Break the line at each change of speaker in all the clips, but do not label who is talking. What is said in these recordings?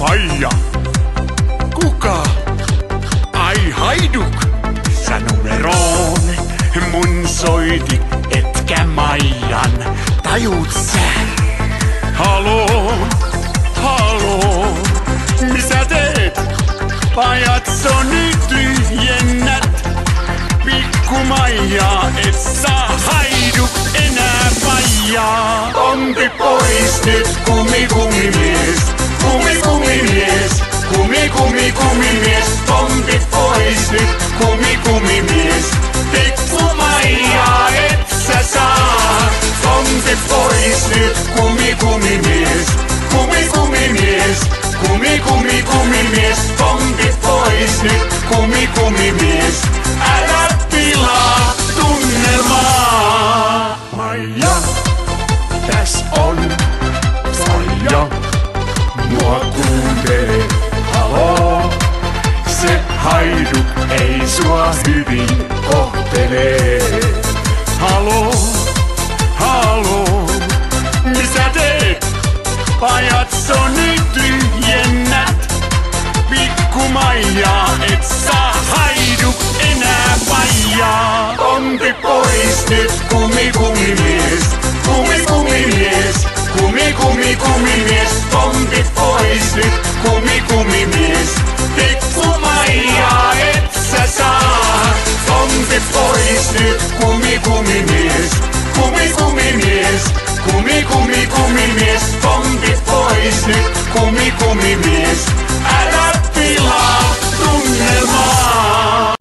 faija. Kuka? Ai haiduk. Sä numeroon mun soitit, etkä Maijan. Tajuut sä? Haloo, haloo. Mitä teet? Pajatsoni tyhjennät. Pikku Maijaa, et saa haiduk enää faijaa. Pompi pois nyt, kumimies. Kumimies. Kumimies. Pompi pois nyt, kumimies. Pikku Maijaa, et sä saa. Pompi pois nyt, kumimies. Kumimies. Pompi pois nyt, kumimies. Älä pilaa tunnelmaa. Maija, täs on faija. Mua kuuntele, haloo. Se haiduk ei sua hyvin kohtele. Haloo, haloo. Mitä teet? Pajatsoni tyhjennät. Pikku Maijaa, et saa haiduk enää faijaa. Pompi pois nyt, kumimies. Kumimies. Pompi pois nyt, kumimies. Pikku Maijaa, et sä saa. Pompi pois nyt, kumimies. Kumimies. Pompi pois nyt, kumimies. Älä pilaa tunnelmaa.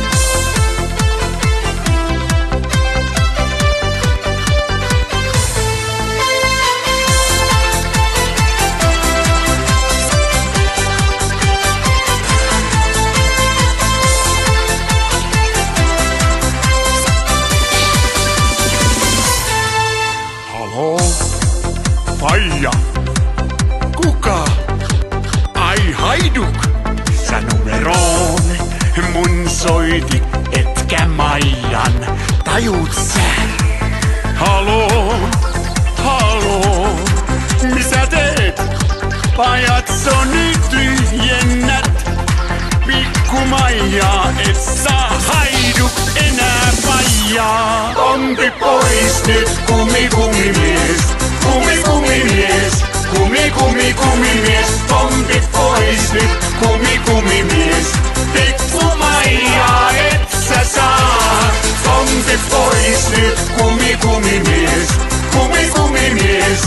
Faija. Kuka? Ai haiduk. Sä numeroon mun soitit, etkä Maijan. Tajuut sä? Haloo, haloo. Mitä teet? Pajatsoni tyhjennät. Pikku Maijaa, et saa haiduk enää faijaa. Pompi pois nyt, kumimies. Kumimies. Pompi pois nyt, kumimies. Pikku Maijaa, et sä saa. Pompi pois nyt, kumimies. Kumimies.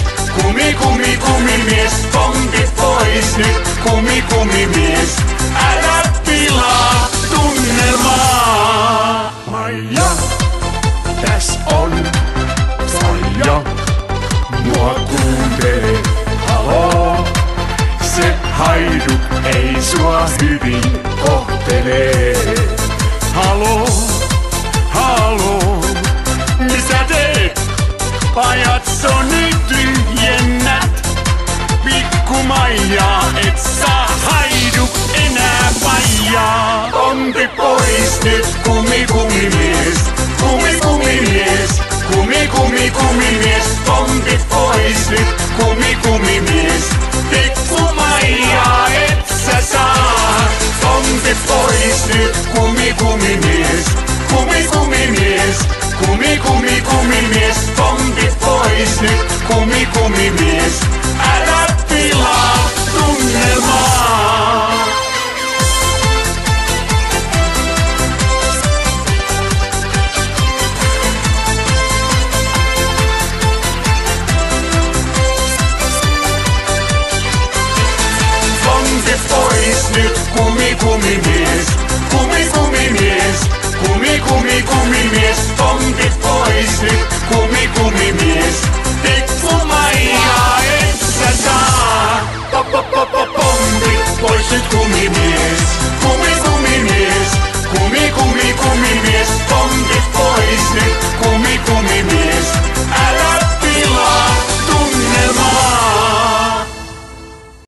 Pompi pois nyt, kumimies. Älä pilaa tunnelmaa. Maija, täs on faija. Mua kuuntele, haloo. Se haiduk ei sua hyvin kohtele. Haloo, haloo. Mitä teet? Pajatsoni tyhjennät. Pikku Maijaa, et saa haiduk enää faijaa. Pompi pois nyt, kumimies. Kumimies. Pompi pois nyt, kumimies. Pikku Maijaa, et sä saa. Pompi pois nyt, kumimies. Kumimies. Pompi pois nyt, kumimies. Älä pilaa tunnelmaa. Pompi pois nyt, kumimies. Kumimies. Pompi pois nyt, kumimies. Pikku Maijaa, et sä saa. Pompi pois nyt, kumimies.